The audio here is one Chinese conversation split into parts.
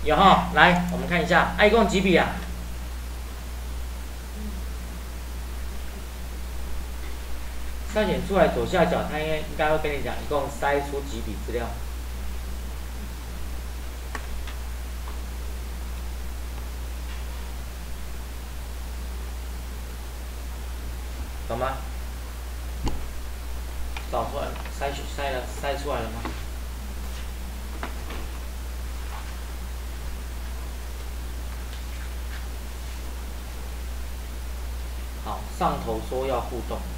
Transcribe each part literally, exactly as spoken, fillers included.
有哈，来我们看一下，啊，一共几笔啊？筛选出来左下角，它应该应该会跟你讲，一共筛出几笔资料。懂吗？找出来，筛选筛了，筛出来了吗？好，上头说要互动。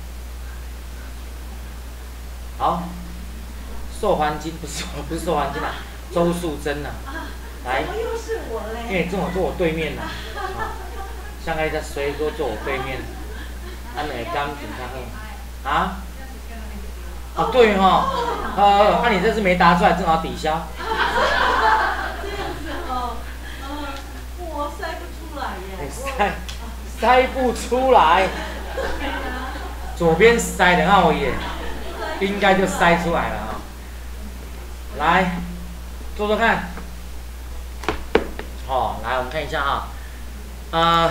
好，受环境不是不是受环境啊，周素贞呐、啊，来，因为正好坐我对面呐、啊，像刚才谁说坐我对面？安美刚评价好啊？哦对哈、哦，呃，那、啊、你这次没答出来，正好抵消。 这样子哦，呃，我筛不出来耶。 筛筛不出来。左边筛的让我演，应该就筛出来了啊、哦。来，做做看。哦，来我们看一下哈、哦，呃。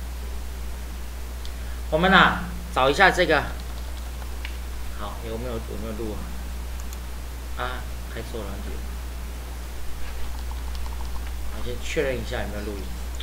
我们呐、啊、找一下这个，好，有没有有没有录啊？啊，开错了，我先确认一下有没有录音。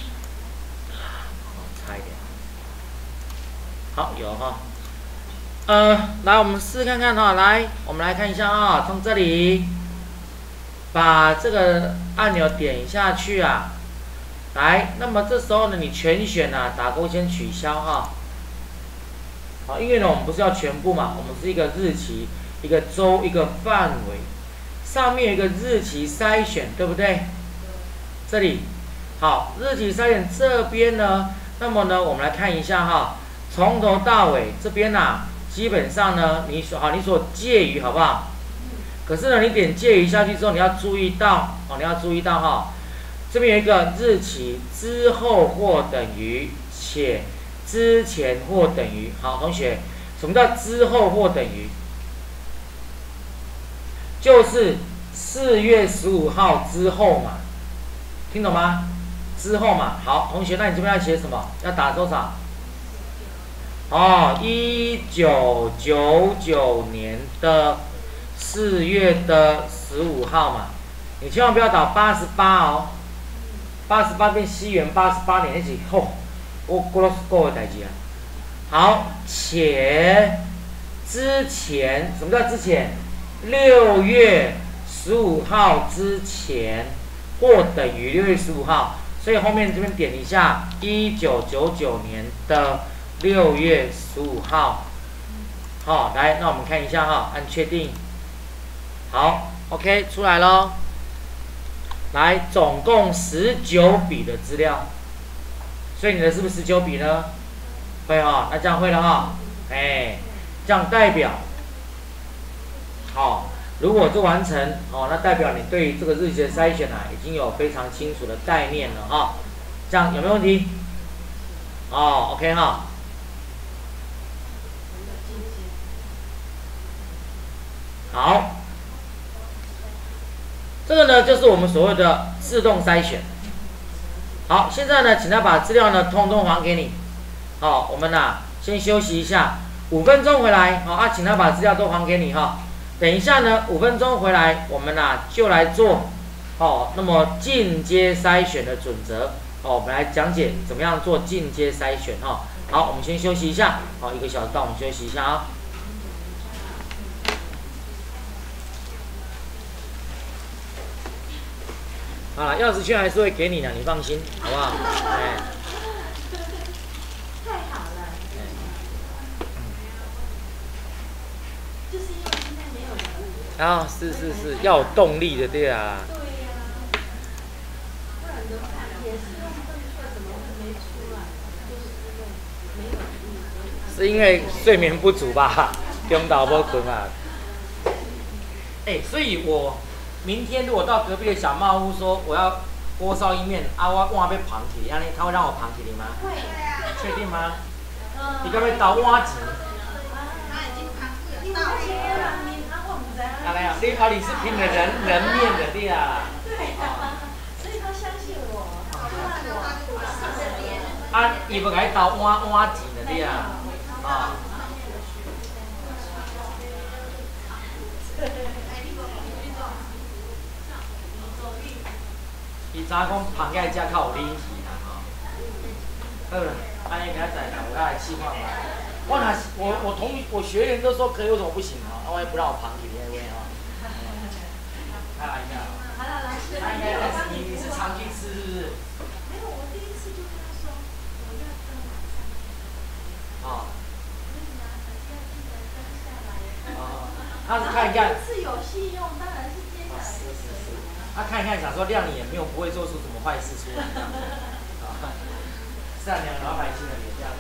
好，差一点。好，有哈。呃，来，我们试试看看哈，来，我们来看一下啊，从这里把这个按钮点下去啊，来，那么这时候呢，你全选啊，打勾先取消哈。好，因为呢，我们不是要全部嘛，我们是一个日期、一个周、一个范围，上面有一个日期筛选，对不对？这里，好，日期筛选这边呢，那么呢，我们来看一下哈，从头到尾这边呐、啊，基本上呢，你所好，你所介于好不好？可是呢，你点介于下去之后，你要注意到哦，你要注意到哈，这边有一个日期之后或等于且。之前或等于，好，同学，什么叫之后或等于？就是四月十五号之后嘛，听懂吗？之后嘛，好，同学，那你这边要写什么？要打多少？哦，一九九九年的四月的十五号嘛，你千万不要打八十八哦，八十八变西元八十八年那是吼。我过了过的代志啊，好，且之前什么叫之前？六月十五号之前，或等于六月十五号，所以后面这边点一下，一九九九年的六月十五号，好，来，那我们看一下哈，按确定，好 ，OK， 出来咯，来，总共十九笔的资料。所以你的是不是十九笔呢？会哈、哦，那这样会了哈、哦，哎，这样代表，好、哦，如果做完成，哦，那代表你对于这个日期的筛选啊，已经有非常清楚的概念了哈、哦。这样有没有问题？哦 ，OK 哈。好，这个呢就是我们所谓的自动筛选。好，现在呢，请他把资料呢通通还给你。好，我们呐、啊、先休息一下，五分钟回来。好啊，请他把资料都还给你哈。等一下呢，五分钟回来，我们呐、啊、就来做哦。那么进阶筛选的准则哦，我们来讲解怎么样做进阶筛选哈。好，我们先休息一下。好，一个小时到，我们休息一下啊。好了，钥匙圈还是会给你的，你放心，好不好？哎， 太好了。嗯。就是因为今天没有人物。 啊，是是是，要有动力的，对啊。 对呀、啊。不然的话也是用正确，怎么会没出来？就是因为没有人物。 是因为睡眠不足吧？中岛不困啊。哎，所以我。明天如果到隔壁的小帽屋说我要锅烧意面，啊我碗要捧起，安尼他会让我捧起你吗？ 会啊。 确定吗？ 嗯。 你该不会倒碗钱？ 他已经捧起了。倒切了，你他我唔知。 啊来啊，你啊你是拼了人人面的对啊。 对啊。所以他相信啊，伊要甲你投碗碗钱的你啊，啊。伊知影讲螃蟹只较有灵气啦吼。好了，安尼明仔载啦，我要来试看看。我若是我我同我学员都说可以，为什么不行啊？万一不让我螃蟹那位啊？开玩笑。 好了，老师。 他应该但是你你是常去吃是不是？ 没有，我第一次就跟他说，我要跟晚上。 啊。 为什么啊？可是要记得跟下来。 哦。他是看一看。 是有戏用，当然是接下来。 是是是。他看一看，想说谅你也没有不会做出什么坏事出来这样子。啊。善良老百姓的脸这样子。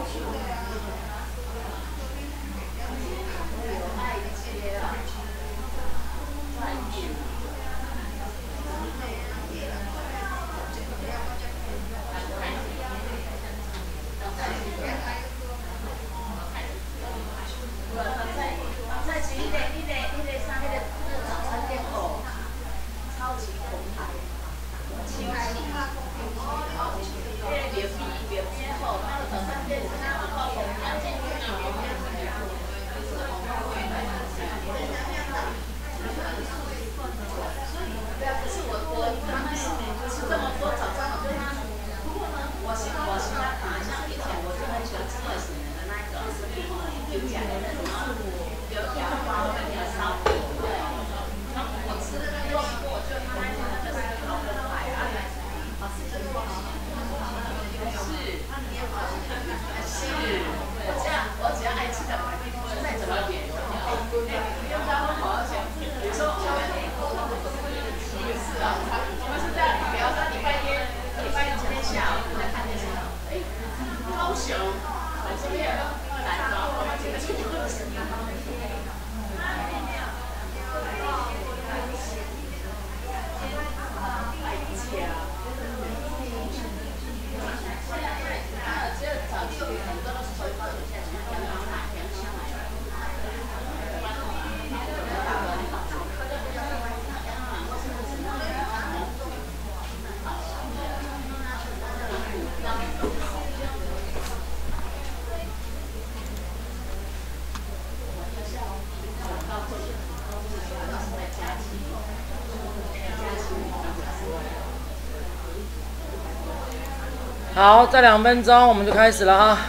好，再两分钟我们就开始了啊。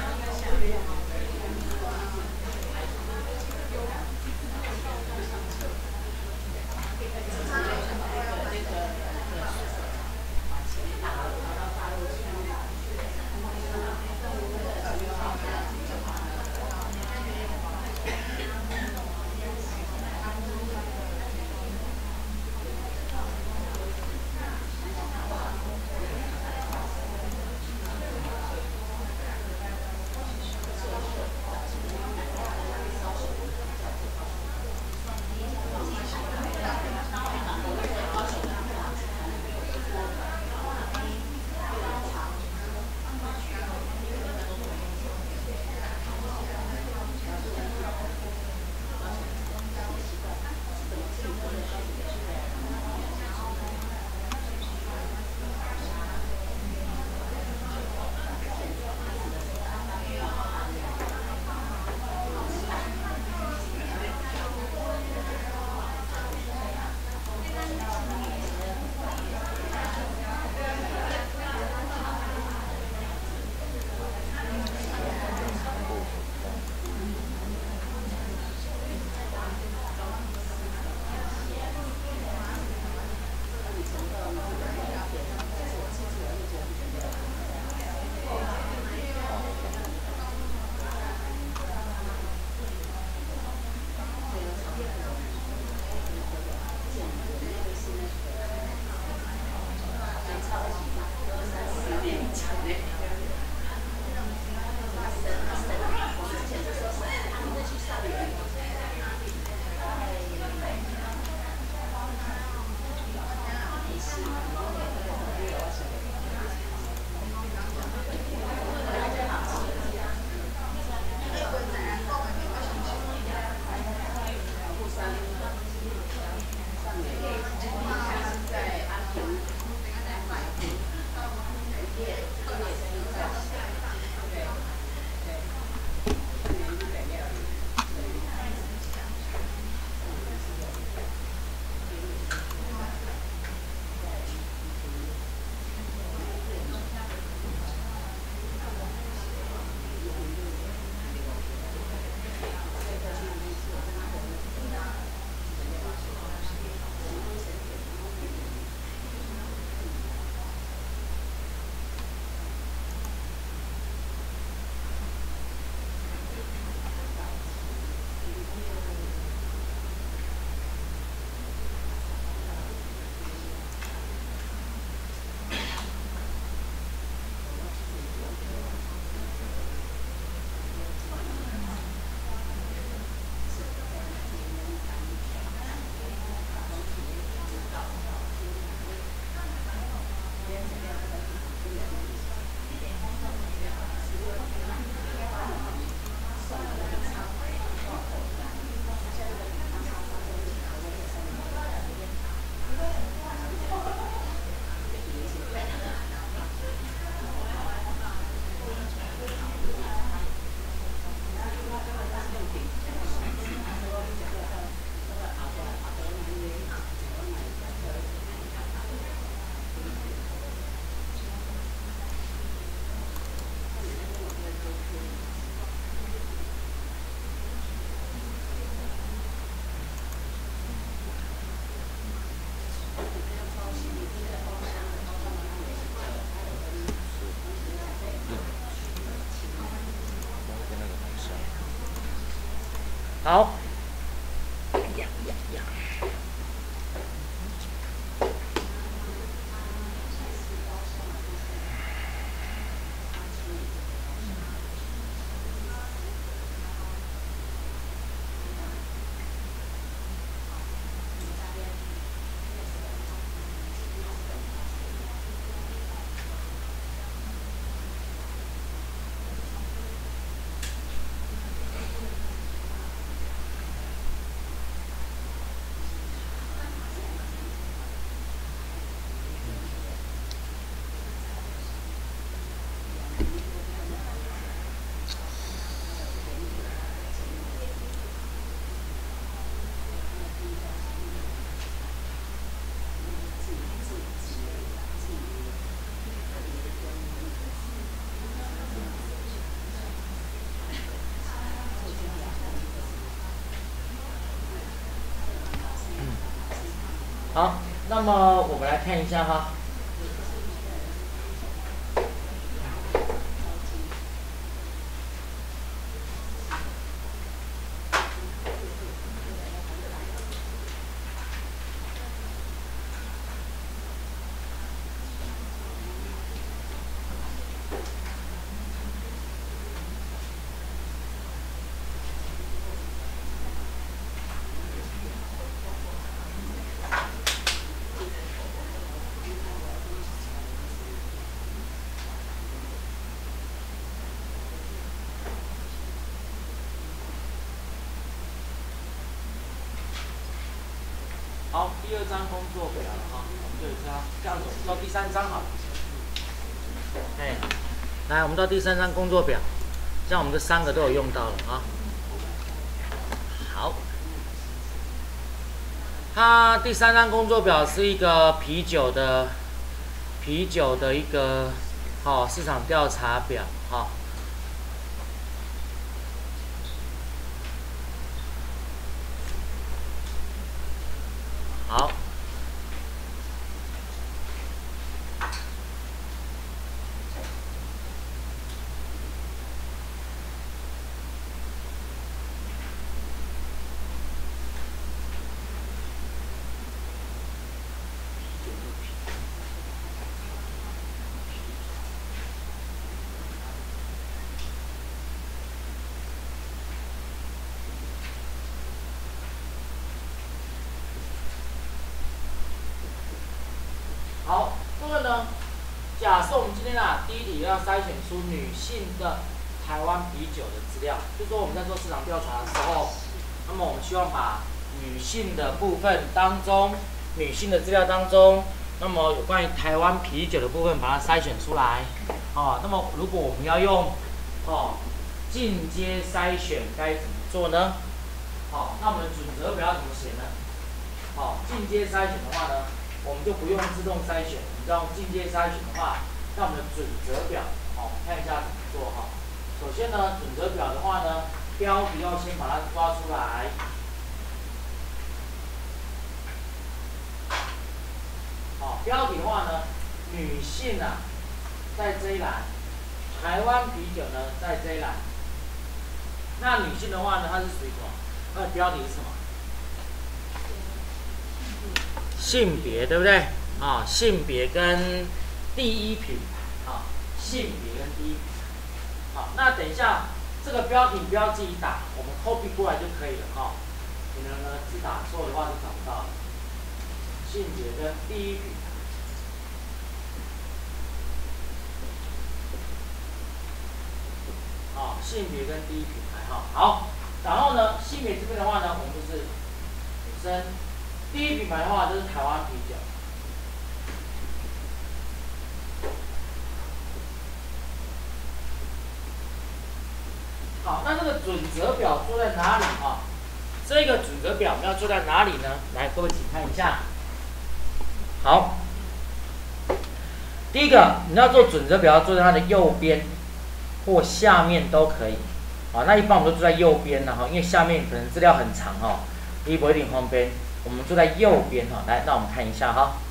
好。呀呀呀！好，那么我们来看一下哈。好，第二张工作表了哈，我们就这样这样子，我们到第三章好了。哎，来，我们到第三张工作表，这样我们这三个都有用到了啊。好，它第三张工作表是一个啤酒的啤酒的一个好、哦、市场调查表哈。哦好，好，这个呢，假设我们今天啊，第一题要筛选出女性的台湾啤酒的资料，就是说我们在做市场调查的时候，那么我们希望把女性的部分当中，女性的资料当中，那么有关于台湾啤酒的部分把它筛选出来。哦，那么如果我们要用哦进阶筛选该怎么做呢？好、哦，那我们的准则表要怎么写呢？好、哦，进阶筛选的话呢？我们就不用自动筛选，你知道进阶筛选的话，那我们的准则表，好、哦，看一下怎么做哈。首先呢，准则表的话呢，标题要先把它抓出来。好、哦，标题的话呢，女性啊，在这一栏，台湾啤酒呢，在这一栏。那女性的话呢，它是属于什么？它的标题是什么？性别对不对？啊，性别跟第一品牌啊，性别跟第一品牌。好，那等一下这个标题不要自己打，我们 copy 过来就可以了哈。你们呢字打错的话就找不到了。性别跟第一品牌。啊，性别跟第一品牌哈。好，然后呢，性别这边的话呢，我们就是女生。第一品牌的话就是台湾啤酒。好，那这个准则表做在哪里啊？这个准则表我们要做在哪里呢？来，各位请看一下。好，第一个你要做准则表，要做在它的右边或下面都可以。好，那一般我们都做在右边了哈，因为下面可能资料很长哈，你不一定方便。我们坐在右边哈，来，那我们看一下哈。